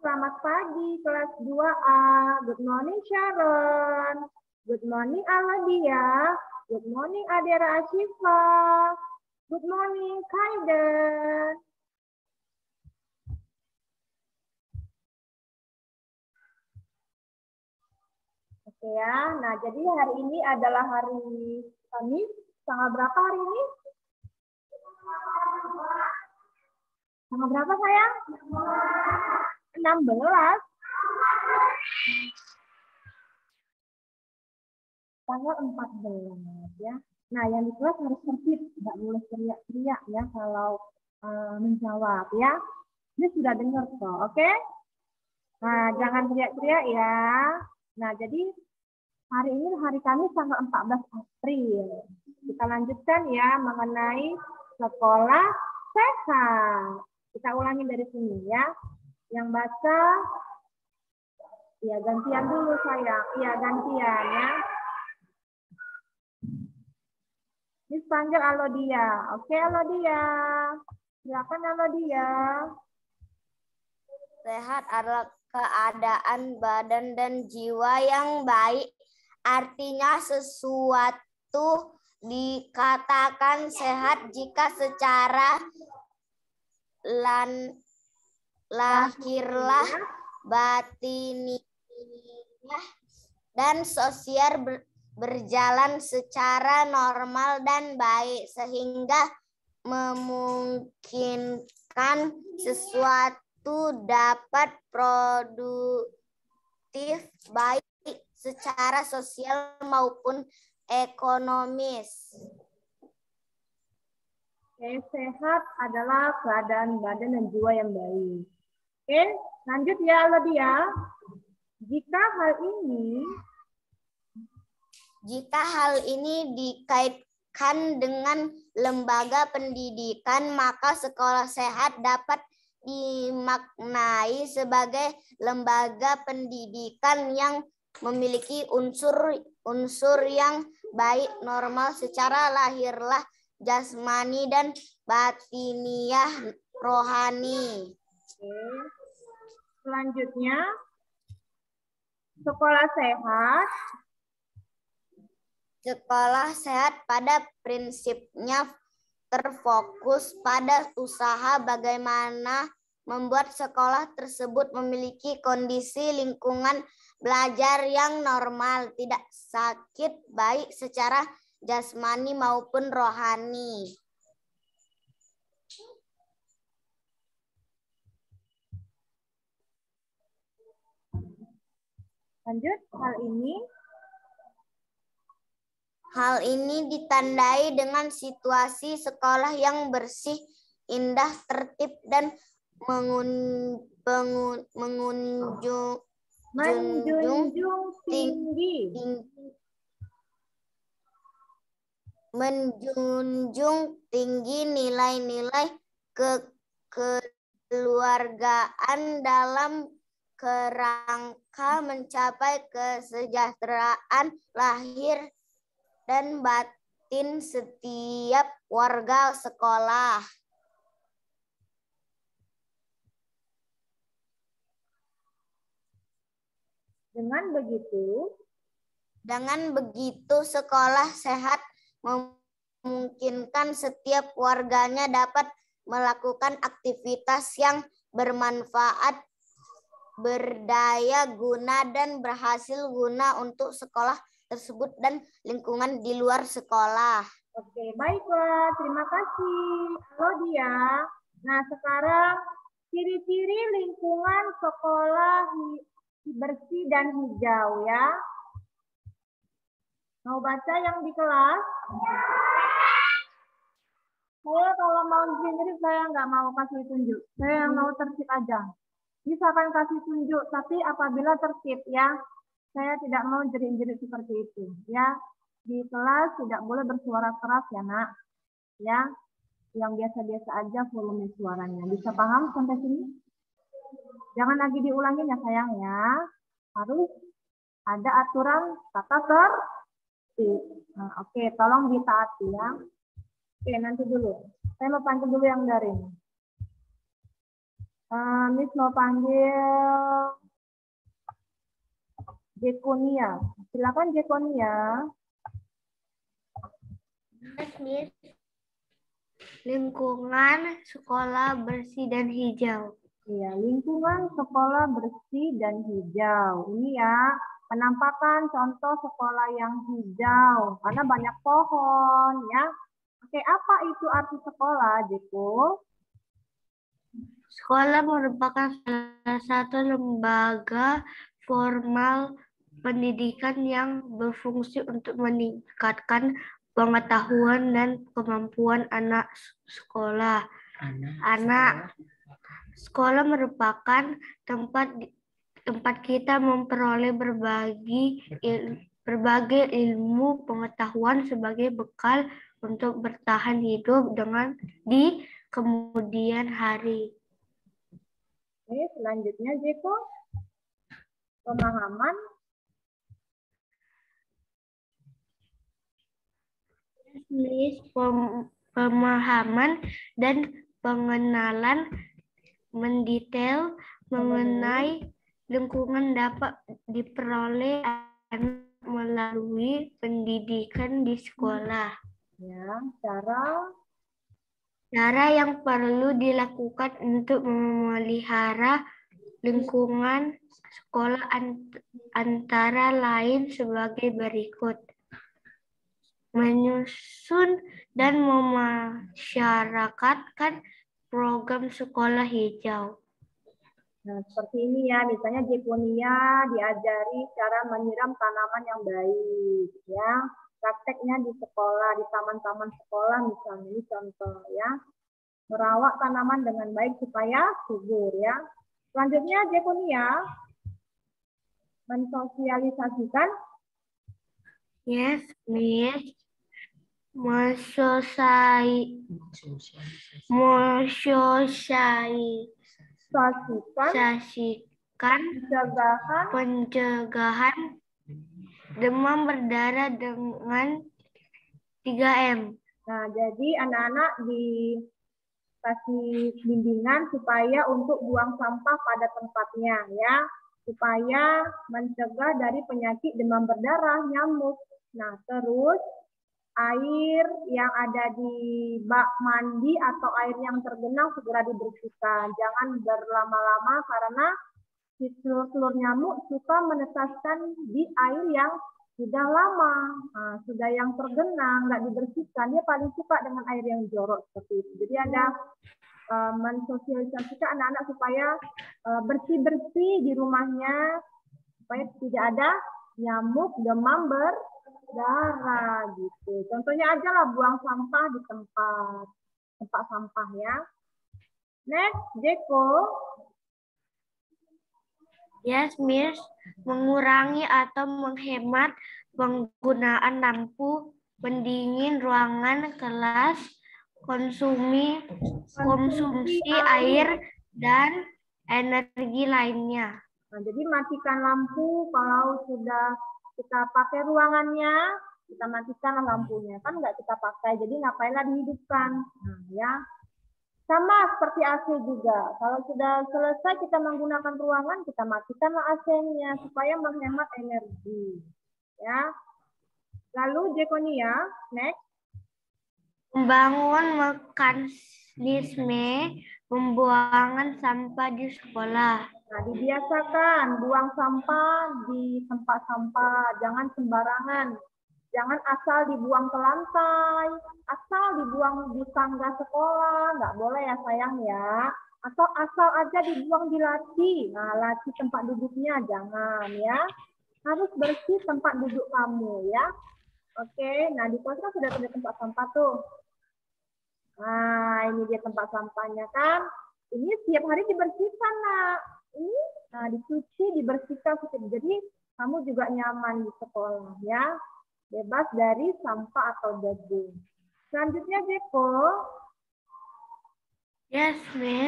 Selamat pagi kelas 2A. Good morning Sharon. Good morning Aladia. Good morning Adera Ashifa. Good morning Kaiden. Oke ya, nah jadi hari ini adalah hari Kamis. Tanggal berapa hari ini? Tanggal berapa sayang? 16. Tanggal 14 ya. Nah yang di kelas harus tertib, nggak boleh teriak-teriak ya kalau menjawab ya. Ini sudah dengar kok, oke? Nah jangan teriak-teriak ya. Nah jadi hari ini hari Kamis tanggal 14 April. Kita lanjutkan ya mengenai sekolah sehat. Kita ulangi dari sini ya. Yang baca, ya gantian dulu sayang. Iya gantian ya. Ini panggil Alodia. Oke Alodia. Silakan Alodia. Sehat adalah keadaan badan dan jiwa yang baik. Artinya sesuatu dikatakan sehat jika secara lahirlah, batiniah dan sosial berjalan secara normal dan baik sehingga memungkinkan sesuatu dapat produktif baik secara sosial maupun ekonomis. Oke, sehat adalah keadaan badan dan jiwa yang baik. Oke, lanjut ya Alodia. Jika hal ini dikaitkan dengan lembaga pendidikan, maka sekolah sehat dapat dimaknai sebagai lembaga pendidikan yang memiliki unsur yang baik normal secara lahirlah, jasmani dan batiniah rohani. Oke. Selanjutnya, sekolah sehat. Sekolah sehat pada prinsipnya terfokus pada usaha bagaimana membuat sekolah tersebut memiliki kondisi lingkungan belajar yang normal, tidak sakit, baik secara jasmani maupun rohani. Lanjut, Hal ini ditandai dengan situasi sekolah yang bersih, indah, tertib, dan menjunjung tinggi nilai-nilai kekeluargaan dalam kerangka mencapai kesejahteraan lahir dan batin setiap warga sekolah. Dengan begitu, sekolah sehat memungkinkan setiap warganya dapat melakukan aktivitas yang bermanfaat, berdaya guna, dan berhasil guna untuk sekolah tersebut dan lingkungan di luar sekolah. Oke, baiklah. Terima kasih, Alodia. Nah, sekarang ciri-ciri lingkungan sekolah bersih dan hijau ya. Mau baca yang di kelas? Saya kalau mau sendiri saya nggak mau kasih tunjuk. Saya yang mau tertib aja. Misalkan kasih tunjuk, tapi apabila tertib ya. Saya tidak mau jerit-jerit seperti itu ya. Di kelas tidak boleh bersuara keras ya nak. Ya, yang biasa-biasa aja volume suaranya. Bisa paham sampai sini? Jangan lagi diulangin ya sayang ya. Harus ada aturan tata tertib. Nah, oke, tolong ditaati ya. Oke, nanti dulu. Saya mau panggil dulu yang daring. Miss mau panggil Jekonia. Silakan Jekonia. Miss, lingkungan sekolah bersih dan hijau. Iya, lingkungan sekolah bersih dan hijau. Ini ya, penampakan contoh sekolah yang hijau karena banyak pohon ya. Oke, apa itu arti sekolah, Jeko? Sekolah merupakan salah satu lembaga formal pendidikan yang berfungsi untuk meningkatkan pengetahuan dan kemampuan anak sekolah. Sekolah merupakan tempat kita memperoleh berbagai ilmu pengetahuan sebagai bekal untuk bertahan hidup di kemudian hari. Oke, selanjutnya Jeko. Pemahaman. Pemahaman dan pengenalan mendetail mengenai lingkungan dapat diperoleh melalui pendidikan di sekolah. Ya, cara yang perlu dilakukan untuk memelihara lingkungan sekolah antara lain sebagai berikut. Menyusun dan memasyarakatkan program sekolah hijau. Nah, seperti ini ya, misalnya Jekonia diajari cara menyiram tanaman yang baik, ya. Prakteknya di sekolah, di taman-taman sekolah misalnya, ini contoh ya. Merawat tanaman dengan baik supaya subur ya. Selanjutnya Jekonia mensosialisasikan. Yes, Miss. Mensosialisasikan pencegahan demam berdarah dengan 3M. Nah, jadi anak-anak dikasih bimbingan supaya untuk buang sampah pada tempatnya ya, supaya mencegah dari penyakit demam berdarah, nyamuk. Nah, terus air yang ada di bak mandi atau air yang tergenang segera dibersihkan. Jangan berlama-lama karena si telur-telur nyamuk suka menetaskan di air yang sudah lama, sudah yang tergenang, nggak dibersihkan, dia paling suka dengan air yang jorok seperti itu. Jadi ada mensosialisasikan anak-anak supaya bersih-bersih di rumahnya, supaya tidak ada nyamuk, demam berdarah gitu. Contohnya aja lah buang sampah di tempat sampah ya. Next, Jeko. Yes, Miss. Mengurangi atau menghemat penggunaan lampu pendingin ruangan kelas, konsumsi air, dan energi lainnya. Nah, jadi matikan lampu kalau sudah kita pakai ruangannya, kita matikan lampunya. Kan nggak kita pakai, jadi ngapainlah dihidupkan. Nah, ya. Sama seperti AC juga. Kalau sudah selesai kita menggunakan ruangan, kita matikanlah AC-nya supaya menghemat energi. Ya. Lalu Jekonia, next. Membangun mekanisme pembuangan sampah di sekolah. Nah, dibiasakan buang sampah di tempat sampah, jangan sembarangan. Jangan asal dibuang ke lantai, asal dibuang di tangga sekolah, nggak boleh ya sayang ya. Atau asal aja dibuang di laci, nah laci tempat duduknya jangan ya. Harus bersih tempat duduk kamu ya. Oke, nah di pos kan sudah ada tempat sampah tuh. Nah ini dia tempat sampahnya kan. Ini setiap hari dibersihkan nak. Ini nah dicuci, dibersihkan. Jadi kamu juga nyaman di sekolah ya. Bebas dari sampah atau debu. Selanjutnya Jeko. Yes, Miss.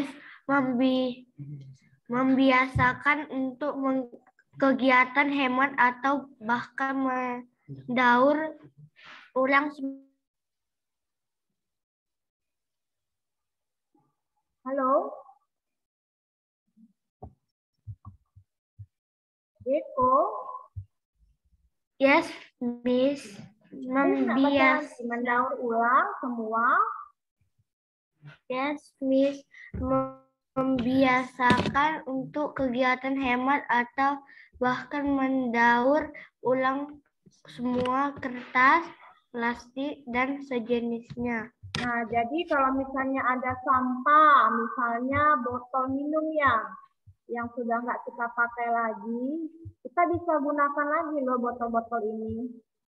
Membiasakan untuk kegiatan hemat atau bahkan mendaur ulang. Halo. Eko. Yes, Miss. Mendaur ulang semua. Yes, Miss. Membiasakan untuk kegiatan hemat atau bahkan mendaur ulang semua kertas, plastik, dan sejenisnya. Nah, jadi kalau misalnya ada sampah, misalnya botol minum yang sudah nggak kita pakai lagi, kita bisa gunakan lagi loh botol-botol ini.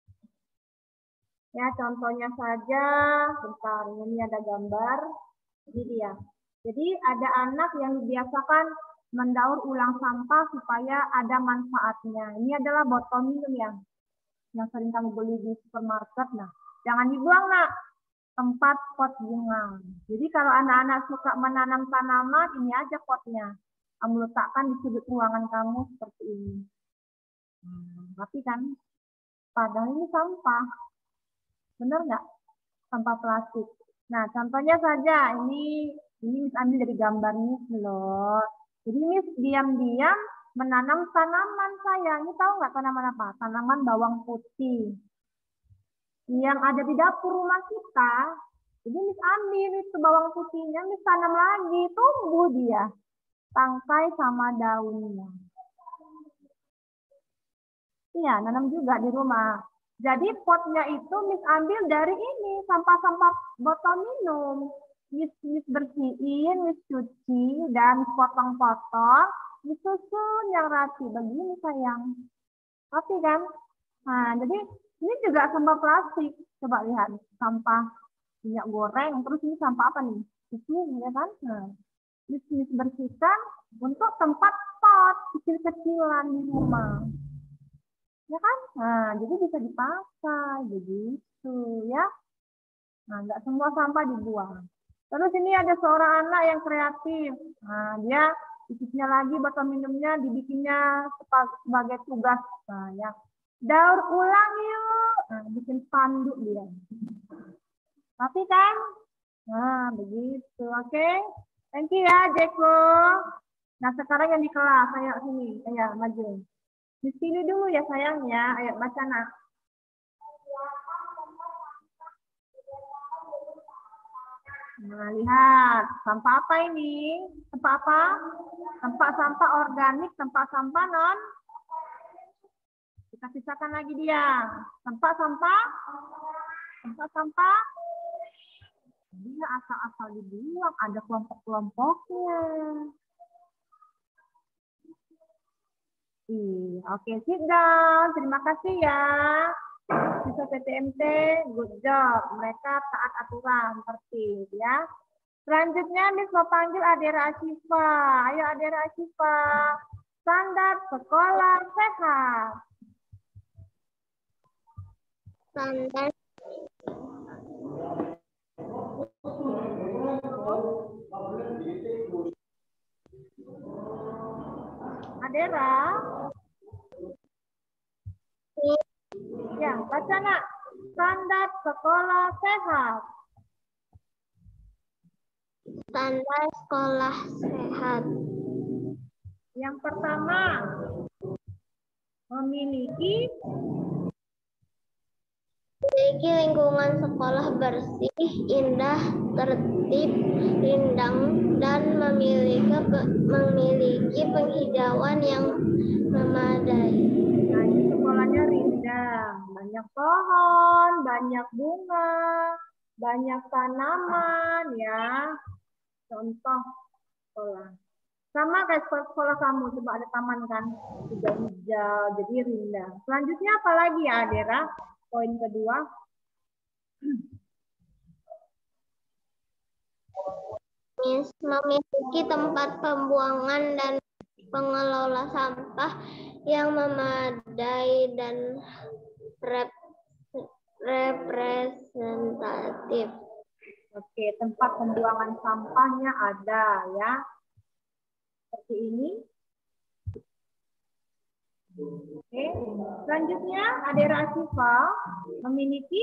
Ya, contohnya saja, bentar, ini ada gambar, ini dia. Jadi ada anak yang dibiasakan mendaur ulang sampah supaya ada manfaatnya. Ini adalah botol minum yang sering kamu beli di supermarket. Nah, jangan dibuang, nak. Tempat pot bunga. Jadi kalau anak-anak suka menanam tanaman, ini aja potnya. Kamu letakkan di sudut ruangan kamu seperti ini. Tapi kan, padahal ini sampah. Benar nggak? Sampah plastik. Nah, contohnya saja, ini Miss ambil dari gambarnya loh. Jadi Miss diam-diam menanam tanaman sayang. Ini tahu nggak tanaman apa? Tanaman bawang putih. Yang ada di dapur rumah kita. Jadi Miss ambil itu bawang putihnya, Miss tanam lagi, tumbuh dia. Tangkai sama daunnya. Iya, nanam juga di rumah. Jadi potnya itu Miss ambil dari ini, sampah-sampah botol minum. Miss bersihin, Miss cuci, dan potong-potong, Miss susun yang rapi. Begini sayang. Rapi kan? Nah, jadi ini juga sampah plastik. Coba lihat, sampah minyak goreng. Terus ini sampah apa nih? Susu, ya kan? Nah, Miss bersihkan untuk tempat pot kecil-kecilan di rumah. Ya kan? Nah, jadi bisa dipakai begitu ya. Nah, nggak semua sampah dibuang. Terus ini ada seorang anak yang kreatif. Nah, dia isinya lagi botol minumnya dibikinnya sebagai tugas. Nah, ya. Daur ulang yuk. Nah, bikin spanduk dia. Tapi kan? Nah, begitu. Oke. Thank you ya, Jeko. Nah, sekarang yang di kelas. Ayo sini. Ayo, maju. Dipilih dulu ya sayang ya. Ayo baca nak. Nah, lihat. Sampah apa ini? Sampah apa? Sampah organik, sampah non. Kita pisahkan lagi dia. Sampah. Dia asal-asal dibuang. Ada kelompok-kelompoknya. Oke, sit down. Terima kasih ya. Siswa PTMT, good job. Mereka taat aturan, tertib ya. Selanjutnya Miss mau panggil Adera Asyifa. Ayo Adera Asyifa. Standar sekolah sehat. Standar. Adera. Ya, baca nak. Standar sekolah sehat. Standar sekolah sehat. Yang pertama, memiliki lingkungan sekolah bersih, indah, tertib, rindang, dan memiliki penghijauan yang memadai. Nah, ini sekolahnya rindang. Banyak pohon, banyak bunga, banyak tanaman ya. Contoh sekolah. Sama kayak sekolah kamu, coba ada taman kan, hijau-hijau, jadi rindang. Selanjutnya apa lagi ya, Adera? Poin kedua. Memiliki tempat pembuangan dan pengelola sampah yang memadai dan representatif. Oke, tempat pembuangan sampahnya ada ya. Seperti ini. Oke, selanjutnya Adera Asyifa memiliki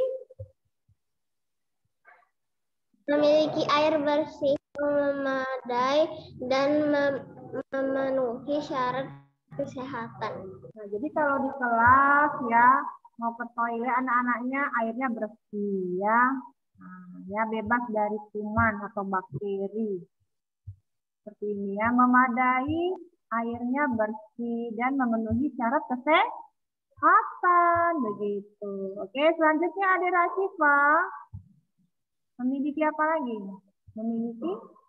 air bersih yang memadai dan memenuhi syarat Kesehatan. Nah, jadi kalau di kelas ya mau ke toilet anak-anaknya airnya bersih ya. Nah, ya bebas dari kuman atau bakteri. Seperti ini ya, memadai, airnya bersih dan memenuhi syarat kesehatan begitu. Oke, selanjutnya ada Rasyifa. Memiliki apa lagi? Memiliki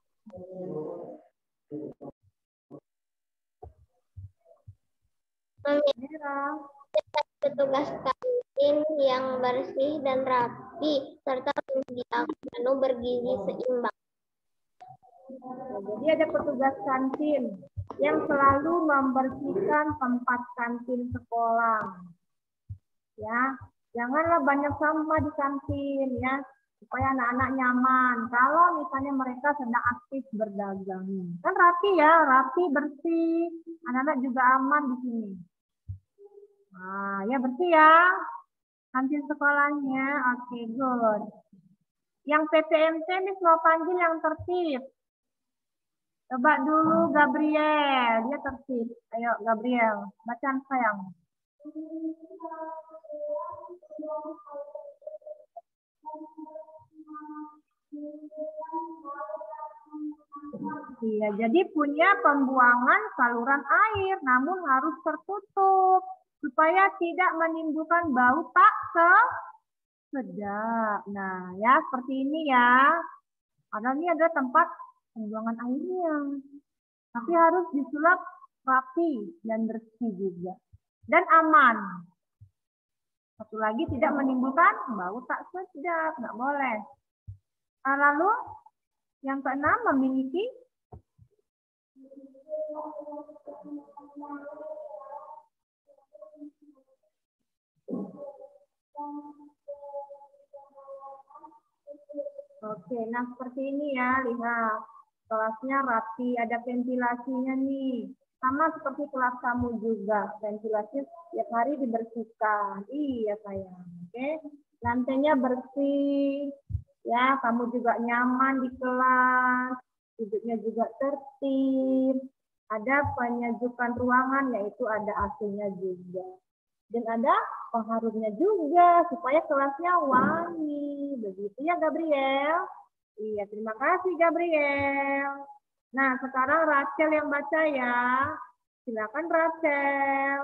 merah. Petugas kantin yang bersih dan rapi serta menyediakan menu bergizi seimbang. Nah, jadi ada petugas kantin yang selalu membersihkan tempat kantin sekolah. Ya, janganlah banyak sampah di kantin ya, supaya anak-anak nyaman. Kalau misalnya mereka sedang aktif berdagang, kan rapi ya, rapi bersih, anak-anak juga aman di sini. Nah, ya bersih ya, kantin sekolahnya. Oke, good. Yang PTMT ini mau panggil yang tertib. Coba dulu Gabriel, dia tertib. Ayo Gabriel, bacaan sayang. Iya, jadi punya pembuangan saluran air, namun harus tertutup supaya tidak menimbulkan bau tak sedap. Nah, ya seperti ini ya. Karena ini adalah tempat pembuangan airnya. Tapi harus disulap rapi dan bersih juga. Dan aman. Satu lagi tidak menimbulkan bau tak sedap. Nggak boleh. Nah, lalu yang keenam memiliki Oke, nah seperti ini ya, lihat. Kelasnya rapi, ada ventilasinya nih. Sama seperti kelas kamu juga, ventilasinya setiap hari dibersihkan. Iya sayang, oke. Lantainya bersih, ya kamu juga nyaman di kelas, duduknya juga tertib. Ada penyejukan ruangan, yaitu ada AC-nya juga. Dan ada pengharumnya juga supaya kelasnya wangi. Begitu ya Gabriel? Iya, terima kasih Gabriel. Nah, sekarang Rachel yang baca ya. Silakan Rachel.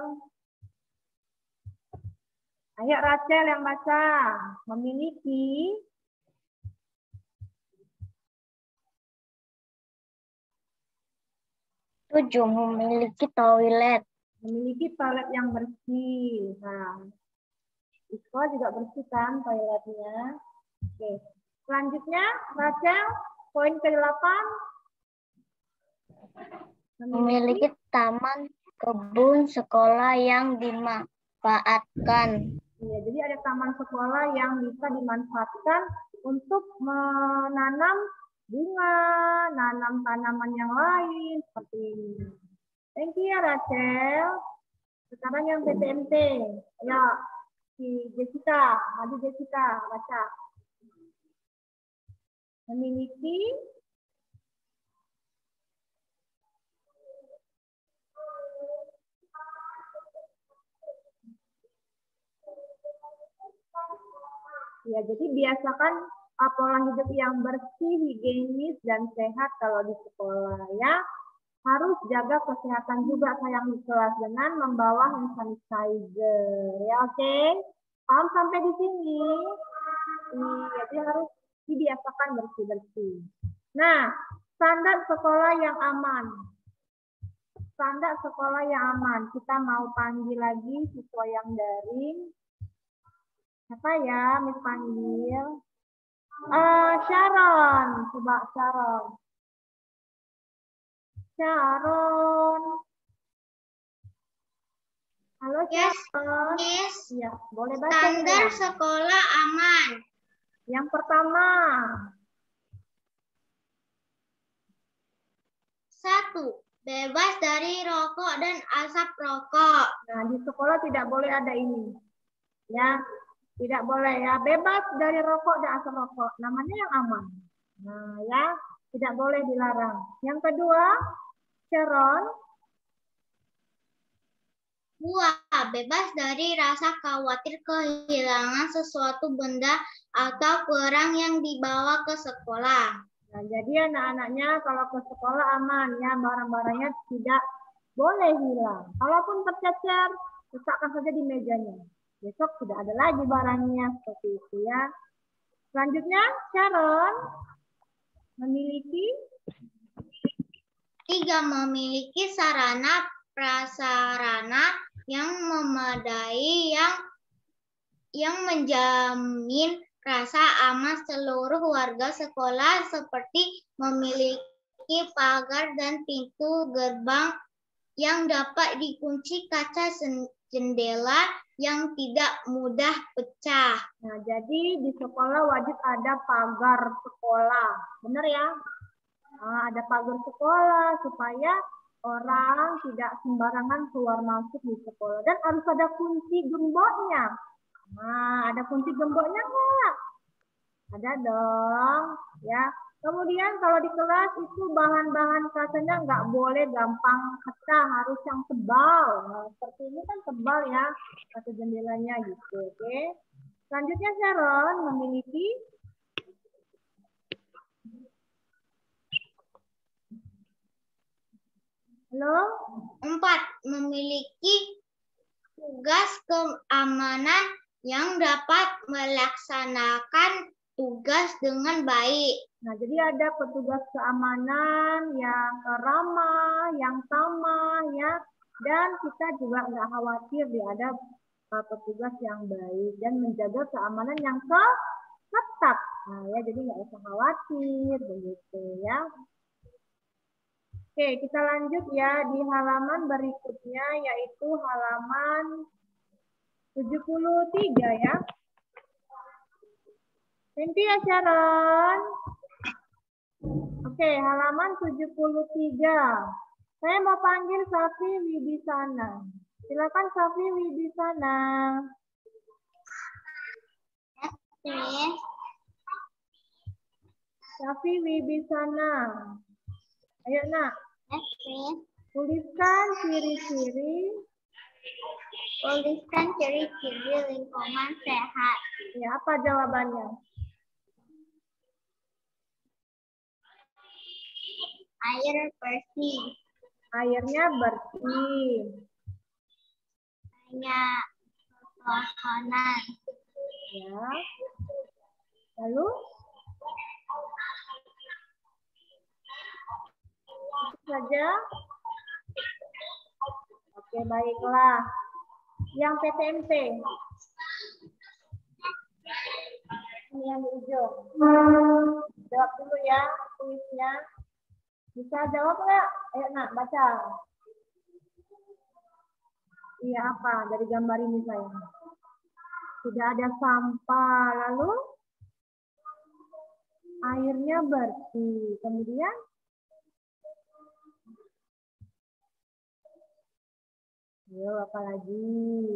Ayo Rachel yang baca. Memiliki 7. Memiliki toilet. Memiliki toilet yang bersih. Nah, di sekolah juga bersih kan toiletnya. Oke. Selanjutnya, Rachel, poin ke-8. Memiliki taman kebun sekolah yang dimanfaatkan. Ya, jadi ada taman sekolah yang bisa dimanfaatkan untuk menanam bunga, nanam tanaman yang lain seperti ini. Thank you ya Rachel. Sekarang yang PTMT. Ya, si Jessica. Maju Jessica, baca. Memiliki ya, jadi biasakan pola hidup yang bersih, higienis, dan sehat kalau di sekolah ya. Harus jaga kesehatan juga sayang di kelas dengan membawa hand sanitizer. Ya oke? Paham sampai di sini? Iya, jadi harus dibiasakan bersih-bersih. Nah, standar sekolah yang aman. Standar sekolah yang aman. Kita mau panggil lagi siswa yang daring. Apa ya, Miss panggil? Sharon, coba Sharon. Sharon. Halo Sharon. Yes. Iya, boleh baca. Standar ya? sekolah aman. Yang pertama. 1. Bebas dari rokok dan asap rokok. Nah, di sekolah tidak boleh ada ini. Ya, tidak boleh ya. Bebas dari rokok dan asap rokok. Namanya yang aman. Nah, ya, tidak boleh dilarang. Yang kedua, Sharon. 2. Bebas dari rasa khawatir kehilangan sesuatu benda atau barang yang dibawa ke sekolah. Nah, jadi anak-anaknya kalau ke sekolah aman ya, barang-barangnya tidak boleh hilang. Kalaupun tercecer, letakkan saja di mejanya. Besok tidak ada lagi barangnya, seperti itu ya. Selanjutnya, Sharon memiliki 3. Memiliki sarana prasarana yang memadai yang menjamin rasa aman seluruh warga sekolah, seperti memiliki pagar dan pintu gerbang yang dapat dikunci, kaca jendela yang tidak mudah pecah. Nah, jadi di sekolah wajib ada pagar sekolah. Benar ya? Nah, ada pagar sekolah supaya orang tidak sembarangan keluar masuk di sekolah. Dan harus ada kunci gemboknya. Nah, ada kunci gemboknya nggak? Ada dong. Ya. Kemudian kalau di kelas itu bahan-bahan kacanya nggak boleh gampang pecah, harus yang tebal. Nah, seperti ini kan tebal ya, kaca jendelanya gitu. Oke. Selanjutnya Sharon memiliki Halo? 4. Memiliki tugas keamanan yang dapat melaksanakan tugas dengan baik. Nah, jadi ada petugas keamanan yang ramah, yang tamah, ya. Dan kita juga nggak khawatir dia ada petugas yang baik dan menjaga keamanan yang ketat. Nah, ya, jadi nggak usah khawatir, begitu ya. Oke, kita lanjut ya di halaman berikutnya, yaitu halaman 73 ya. Thank you ya Sharon. Oke, halaman 73. Saya mau panggil Safi Wibisana. Silakan Safi Wibisana. Safi Wibisana. Ayo nak. Tuliskan ciri-ciri. Tuliskan ciri-ciri lingkungan sehat. Ya, apa jawabannya? Air bersih. Airnya bersih. Banyak pepohonan. Ya. Lalu? Itu saja. Oke, baiklah. Yang PTMT. Ini yang hijau. Jawab dulu ya, kuisnya. Bisa jawab nggak? Ayo nak, baca. Iya apa? Dari gambar ini saya. Tidak ada sampah. Lalu? Airnya bersih. Kemudian? Ayo, apa lagi?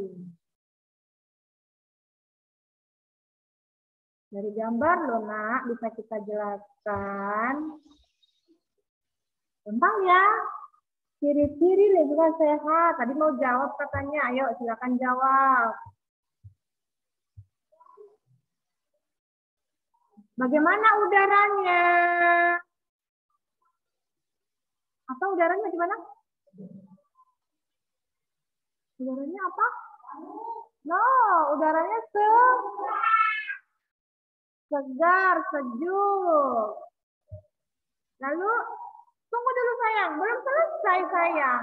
Dari gambar loh nak, bisa kita jelaskan. Gampang ya. Ciri-ciri lingkungan sehat. Tadi mau jawab katanya. Ayo silakan jawab. Bagaimana udaranya? Apa udaranya gimana? Udaranya apa? No, udaranya segar, sejuk. Lalu, tunggu dulu sayang, belum selesai sayang.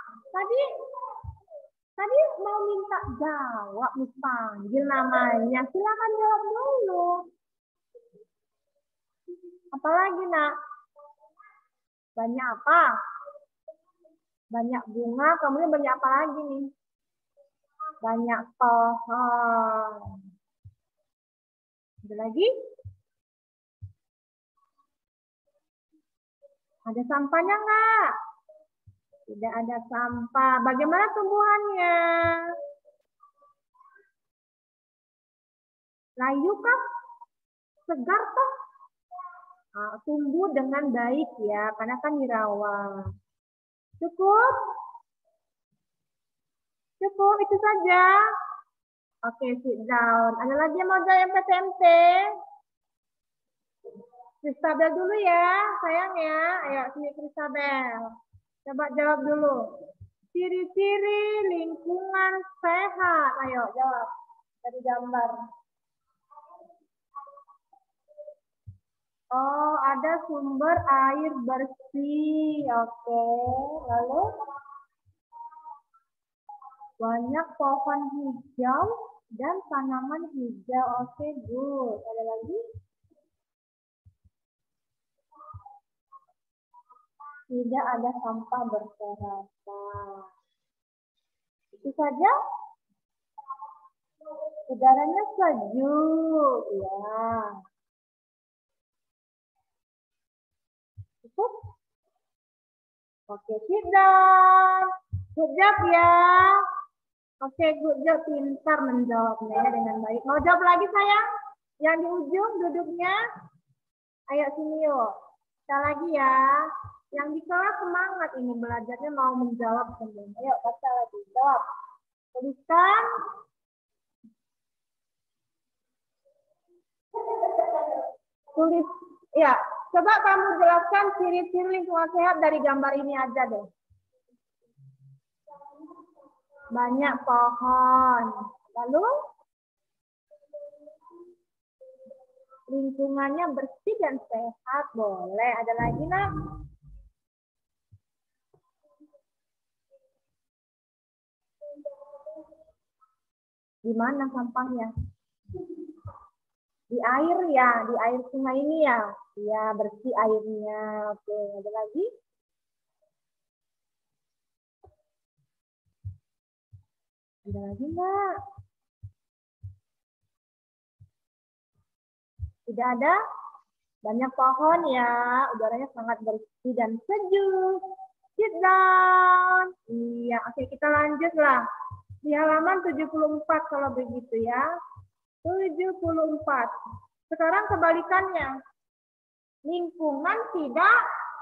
Tadi mau minta jawab, Miss panggil namanya. Silakan jawab dulu. Apalagi nak? Banyak apa? Banyak bunga, kemudian banyak apa lagi nih? Banyak pohon. Ada lagi? Ada sampahnya nggak? Tidak ada sampah. Bagaimana tumbuhannya? Layu kah? Segar kah? Tumbuh dengan baik ya, karena kan dirawat. Cukup? Cukup, itu saja. Oke, sit down. Ada lagi yang mau jawab PTMT? Kristabel dulu ya, sayang ya. Ayo, sini Kristabel. Coba jawab dulu. Ciri-ciri lingkungan sehat. Ayo, jawab. Dari gambar. Oh, ada sumber air bersih. Oke, lalu banyak pohon hijau dan tanaman hijau. Oke, good. Ada lagi? Tidak ada sampah berserakan. Itu saja. Udaranya sejuk. Ya. Cukup? Oke, sit down. Good job ya. Oke, good job. Pintar menjawabnya dengan baik. Mau jawab lagi sayang? Yang di ujung duduknya. Ayo sini yuk. Sekali lagi ya. Yang di kelas semangat ini belajarnya mau menjawab semuanya. Ayo baca lagi. Jawab. Tuliskan. Tulis. Ya. Coba kamu jelaskan ciri-ciri lingkungan sehat dari gambar ini aja deh. Banyak pohon. Lalu lingkungannya bersih dan sehat. Boleh. Ada lagi nak? Di mana sampahnya? Di air ya, di air sungai ini ya. Ya, bersih airnya. Oke, ada lagi? Ada lagi enggak? Tidak ada? Banyak pohon ya, udaranya sangat bersih dan sejuk. Sit down. Iya, oke kita lanjut lah. Di halaman 74 kalau begitu ya. 74. Sekarang kebalikannya. Lingkungan tidak.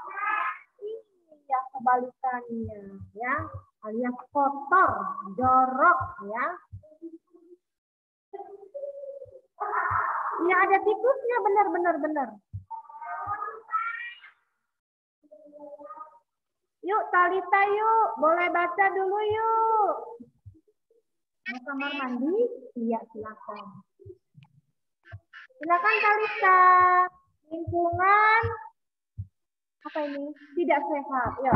Iya, kebalikannya ya. Alias kotor, jorok ya. Ya ada tikusnya, benar. Yuk Talita yuk, boleh baca dulu yuk. Mau kamar mandi? Iya silakan. Silakan Talita. Lingkungan apa ini? Tidak sehat. Ya.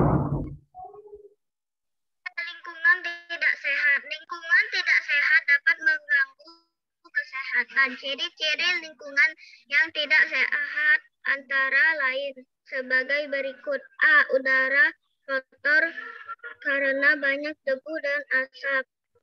Lingkungan tidak sehat. Lingkungan tidak sehat dapat mengganggu kesehatan. Ciri-ciri lingkungan yang tidak sehat antara lain sebagai berikut. A. Udara kotor karena banyak debu dan asap.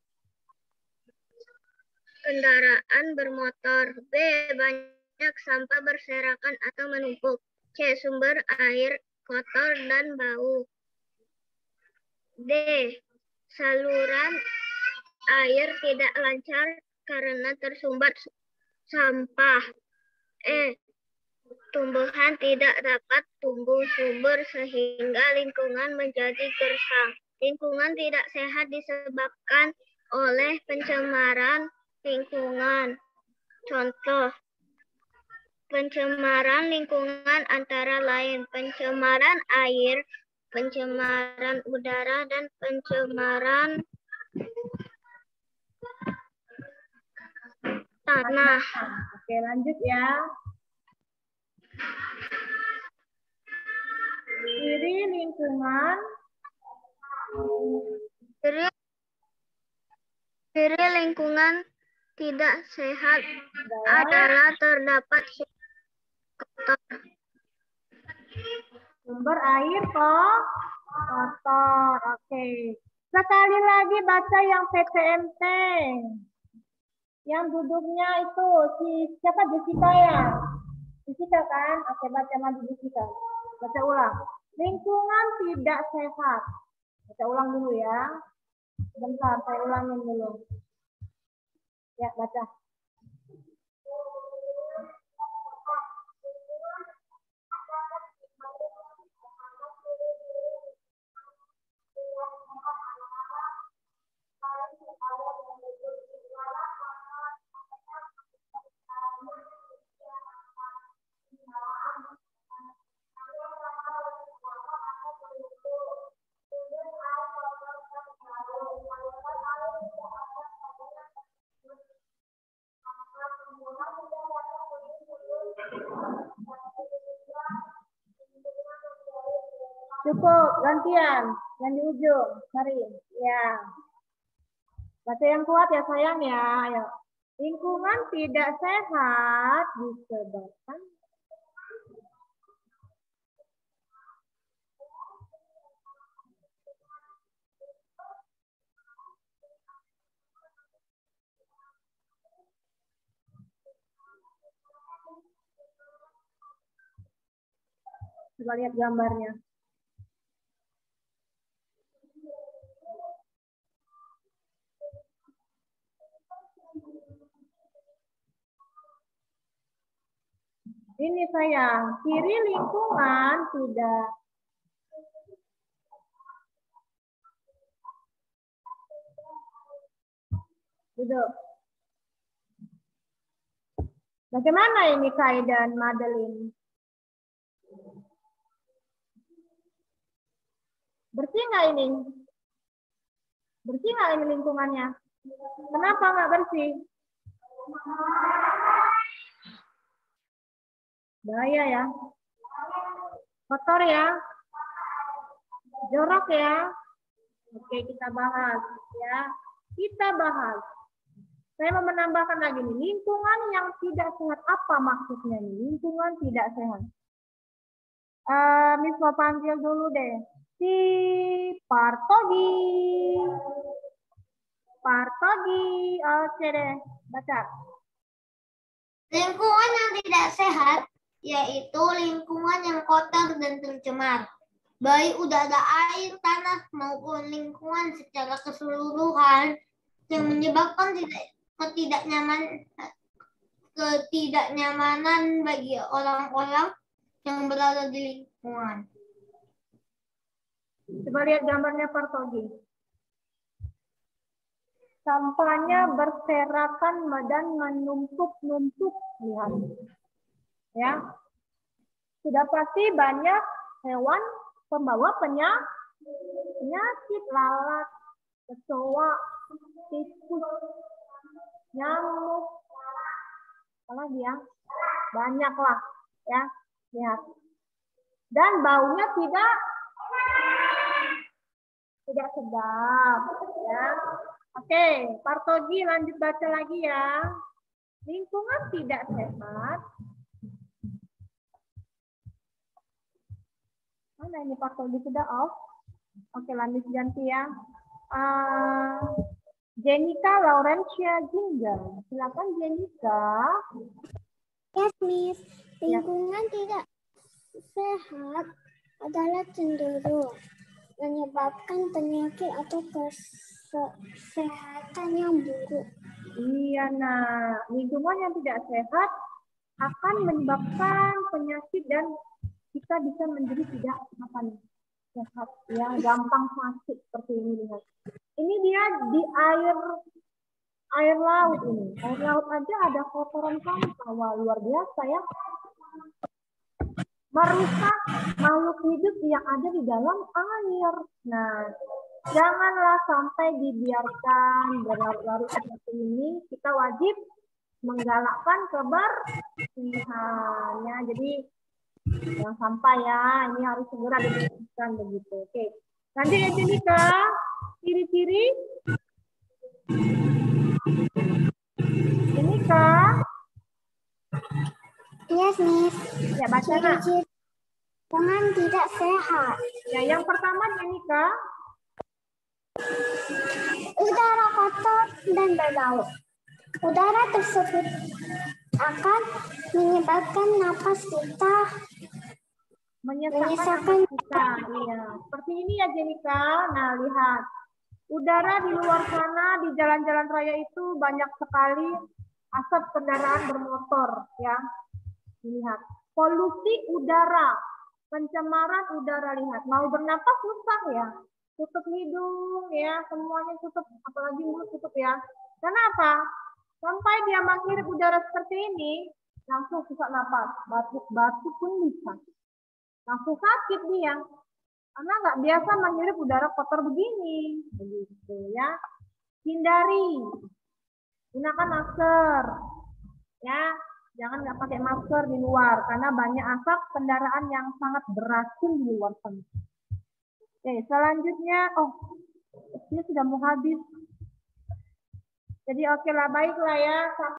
Kendaraan bermotor. B. Banyak sampah berserakan atau menumpuk. C. Sumber air kotor dan bau. D. Saluran air tidak lancar karena tersumbat sampah. E. Tumbuhan tidak dapat tumbuh subur sehingga lingkungan menjadi gersang. Lingkungan tidak sehat disebabkan oleh pencemaran lingkungan. Contoh, pencemaran lingkungan antara lain pencemaran air, pencemaran udara, dan pencemaran tanah. Oke, lanjut ya. Ciri lingkungan. Ciri lingkungan tidak sehat adalah terdapat kotor. Sumber air kotor. Oke. Sekali lagi baca yang PTMT. Yang duduknya itu siapa Jessica ya? Jessica kan? Oke, baca lagi Jessica. Baca ulang. Lingkungan tidak sehat. Baca ulang dulu ya. Bentar, saya ulangin dulu. Ya, baca. Cukup, gantian. Yang di ujung, mari. Ya. Baca yang kuat ya sayang ya. Ayo. Lingkungan tidak sehat disebabkan coba lihat gambarnya. Ini sayang, ciri lingkungan tidak duduk. Bagaimana ini Kai dan Madeline? Bersih nggak ini? Bersih nggak ini lingkungannya? Kenapa nggak bersih? Bahaya ya. Kotor ya. Jorok ya. Oke, kita bahas ya. Kita bahas. Saya mau menambahkan lagi nih, lingkungan yang tidak sehat. Apa maksudnya nih? Lingkungan tidak sehat. Miss mau panggil dulu deh. Si Partogi. Partogi. Oke deh, baca. Lingkungan yang tidak sehat yaitu lingkungan yang kotor dan tercemar, baik udara, air, tanah maupun lingkungan secara keseluruhan yang menyebabkan ketidaknyamanan bagi orang-orang yang berada di lingkungan. Coba lihat gambarnya Partogi. Sampahnya berserakan dan menumpuk-numpuk. Lihat. Ya. Sudah pasti banyak hewan pembawa penyakit, lalat, kecoa, tikus, nyamuk. Apa dia? Banyak lah, ya. Lihat. Dan baunya tidak sedap, ya. Oke, Partogi lanjut baca lagi ya. Lingkungan tidak sehat. Mana ini Partogi sudah off? Oke, lanjut ganti ya. Jenica Laurencia Jingga. Silakan Jenica. Yes, Miss. Lingkungan tidak sehat adalah cenderung menyebabkan penyakit atau kesehatan yang buruk. Iya, nah. Lingkungan yang tidak sehat akan menyebabkan penyakit dan kita bisa menjadi tidak sehat, ya, gampang sakit seperti ini. Lihat. Ini dia di air laut ini. Air laut aja ada kotoran sampah. Wah, luar biasa ya. Merusak makhluk hidup yang ada di dalam air. Nah, janganlah sampai dibiarkan berlarut-larut seperti ini. Kita wajib menggalakkan kebersihan. Ya, jadi yang sampah ya, ini harus segera dibersihkan begitu. Oke. Lanjut ya Jenica. Ciri-ciri. Jenica. Yes, Miss. Ya, baca nak. Lingkungan tidak sehat. Ya, yang pertama Jenica. Udara kotor dan berbau. Udara tersebut akan menyebabkan napas kita Menyesakkan kita. Iya. Seperti ini ya Jenica. Nah, lihat. Udara di luar sana, di jalan-jalan raya itu banyak sekali asap kendaraan bermotor. Ya. Lihat. Polusi udara. Pencemaran udara, lihat. Mau bernapas susah ya. Tutup hidung ya. Semuanya tutup. Apalagi mulut tutup ya. Kenapa? Sampai dia menghirup udara seperti ini, langsung susah napas. Batuk-batuk pun bisa. Langsung sakit dia. Karena nggak biasa menghirup udara kotor begini. Begitu ya. Hindari. Gunakan masker. Ya. Jangan nggak pakai masker di luar. Karena banyak asap kendaraan yang sangat beracun di luar sana. Oke, selanjutnya, ini sudah mau habis. Jadi oke lah, baiklah ya.